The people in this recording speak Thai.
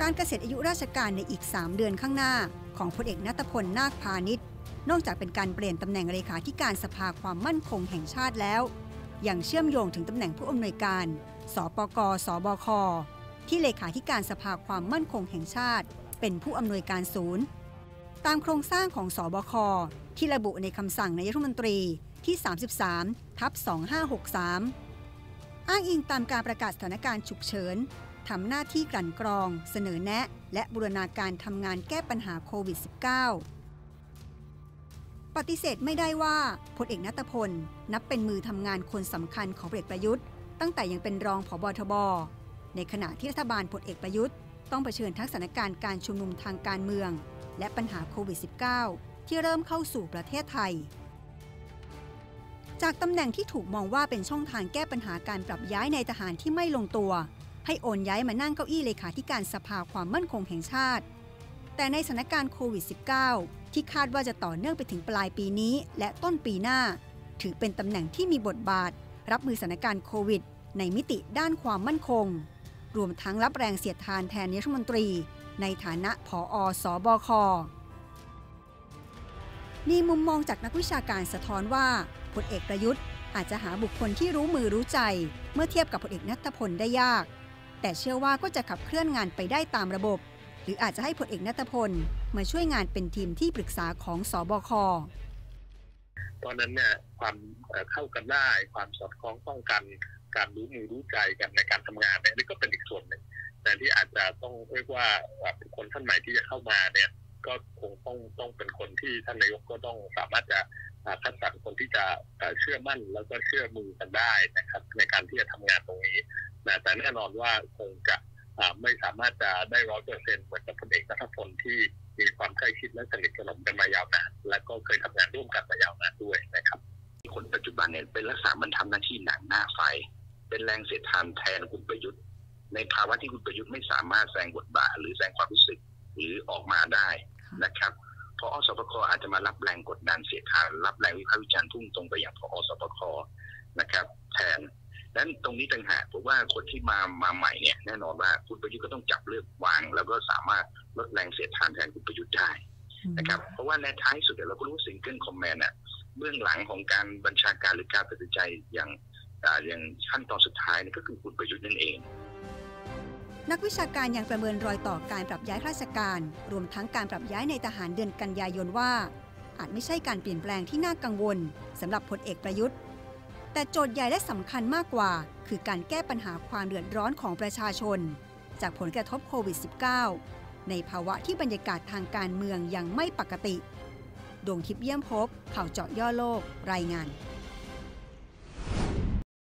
การเกษียณอายุราชการในอีก3เดือนข้างหน้าของพลเอกณัฐพลนาคพานิชนอกจากเป็นการเปลี่ยนตำแหน่งเลขาธิการสภาความมั่นคงแห่งชาติแล้วยังเชื่อมโยงถึงตำแหน่งผู้อำนวยการสปก.สบค.ที่เลขาธิการสภาความมั่นคงแห่งชาติเป็นผู้อำนวยการศูนย์ตามโครงสร้างของสบค.ที่ระบุในคำสั่งนายกรัฐมนตรีที่ 33/2563 อ้างอิงตามการประกาศสถานการณ์ฉุกเฉินทำหน้าที่กลั่นกรองเสนอแนะและบูรณาการทำงานแก้ปัญหาโควิด -19 ปฏิเสธไม่ได้ว่าพลเอกณัฐพลนับเป็นมือทำงานคนสำคัญของพลเอกประยุทธ์ตั้งแต่ยังเป็นรองผบ.ทบ.ในขณะที่รัฐบาลพลเอกประยุทธ์ต้องเผชิญทั้งสถานการณ์การชุมนุมทางการเมืองและปัญหาโควิด -19 ที่เริ่มเข้าสู่ประเทศไทยจากตำแหน่งที่ถูกมองว่าเป็นช่องทางแก้ปัญหาการปรับย้ายนายทหารที่ไม่ลงตัวให้โอนย้ายมานั่งเก้าอี้เลขาธิการสภาความมั่นคงแห่งชาติแต่ในสถานการณ์โควิด -19 ที่คาดว่าจะต่อเนื่องไปถึงปลายปีนี้และต้นปีหน้าถือเป็นตำแหน่งที่มีบทบาทรับมือสถานการณ์โควิดในมิติด้านความมั่นคงรวมทั้งรับแรงเสียดทานแทนนายกรัฐมนตรีในฐานะผอ.สบค.มีมุมมองจากนักวิชาการสะท้อนว่าพลเอกประยุทธ์อาจจะหาบุคคลที่รู้มือรู้ใจเมื่อเทียบกับพลเอกณัฐพลได้ยากแต่เชื่อว่าก็จะขับเคลื่อนงานไปได้ตามระบบหรืออาจจะให้พลเอกณัฐพลมาช่วยงานเป็นทีมที่ปรึกษาของสบค. ตอนนั้นเนี่ยความเข้ากันได้ความสอดคล้องต้องกันการรู้มือรู้ใจกันในการทำงานเนี่ยนี่ก็เป็นอีกส่วนหนึ่งแต่ที่อาจจะต้องเรียกว่าเป็นคนท่านใหม่ที่จะเข้ามาเนี่ยก็คงต้องเป็นคนที่ท่านนายกก็ต้องสามารถจะคัดสรรคนที่จะเชื่อมั่นแล้วก็เชื่อมือกันได้นะครับในการที่จะทำงานตรงนี้นะแต่แน่นอนว่าคงจะไม่สามารถจะได้ 100% เหมือนกับพลเอกณัฐพลที่มีความใกล้ชิดและสนิทสนมกันมายาวนานและก็เคยทำงานร่วมกันมายาวนานด้วยนะครับคนปัจจุบันเนี่ยเป็นลักษณะมันทำหน้าที่หนังหน้าไฟเป็นแรงเสียดทานแทนคุณประยุทธ์ในภาวะที่คุณประยุทธ์ไม่สามารถแสดงบทบาทหรือแสดงความรู้สึกหรือออกมาได้นะครับพอสปค.อาจจะมารับแรงกดดันเสียดทานรับแรงวิพากษ์วิจารณ์ทุ่งตรงไปอย่างพอสปค.นะครับแทนนั้นตรงนี้ต่างหากผมว่าคนที่มาใหม่เนี่ยแน่นอนว่าคุณประยุทธ์ก็ต้องจับเลือกวางแล้วก็สามารถลดแรงเสียดทานแทนคุณประยุทธ์ได้นะครับเพราะว่าในท้ายสุดเราก็รู้ซิงเกิลคอมแมนด์เบื้องหลังของการบัญชาการหรือการตัดสินใจอย่างขั้นตอนสุดท้ายนี่ก็คือคุณประยุทธ์นั่นเองนักวิชาการยังประเมินรอยต่อการปรับย้ายราชการรวมทั้งการปรับย้ายในทหารเดือนกันยายนว่าอาจไม่ใช่การเปลี่ยนแปลงที่น่ากังวลสำหรับพลเอกประยุทธ์แต่โจทย์ใหญ่และสำคัญมากกว่าคือการแก้ปัญหาความเดือดร้อนของประชาชนจากผลกระทบโควิด -19 ในภาวะที่บรรยากาศทางการเมืองยังไม่ปกติดวงทิพย์เยี่ยมภพข่าวเจาะย่อโลกรายงาน